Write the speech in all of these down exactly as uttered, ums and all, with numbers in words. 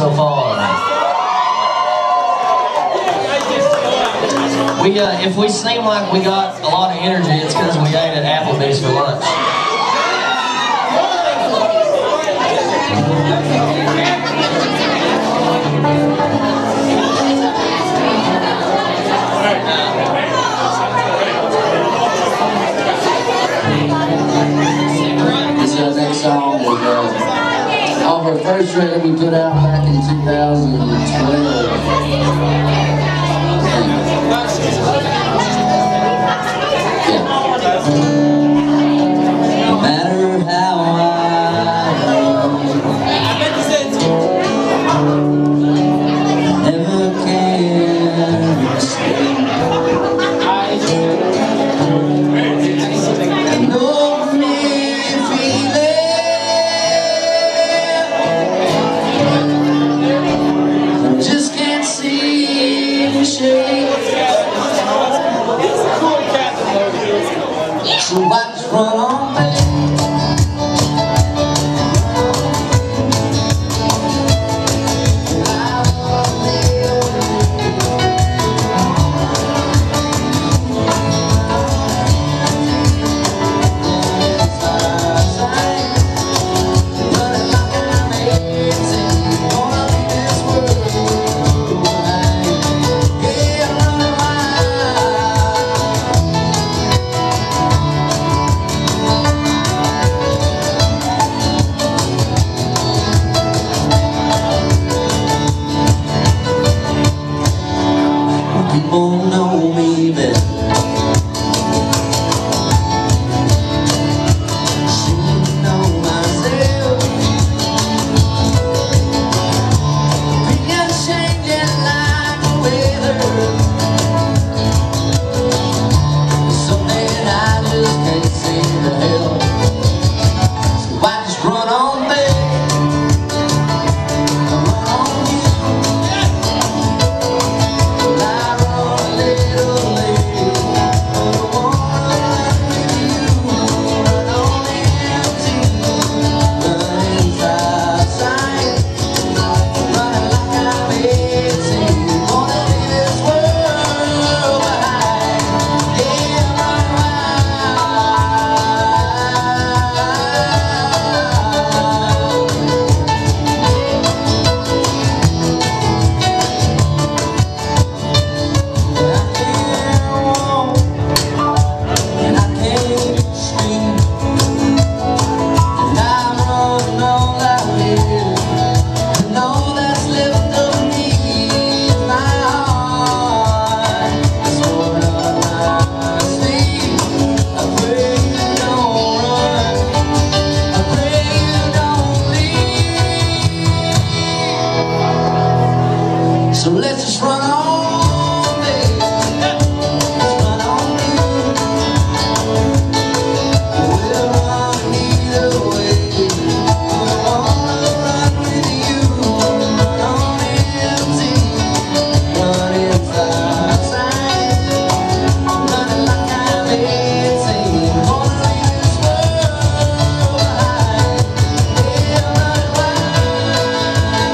so far. We, uh, if we seem like we got a lot of energy, it's because we ate at Applebee's for lunch. This uh, next song is uh, off our first record we put out back in two thousand twelve. No matter how I never can escape. I know me feeling I just can't see the shape. So I just run on back. People know me better. Seem to know myself. Opinions changing like the weather. Something I just can't seem to help. So I just run on back. So let's just run on, baby. Let's run on in. We'll run either way. We wanna run with you. Run on empty. Run inside, outside. Running like I'm eighteen. Wanna leave this world behind. Yeah, run wild.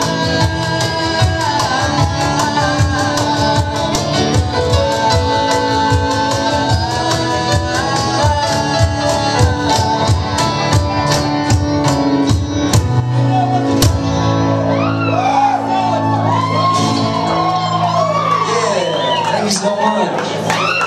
Thank you so much.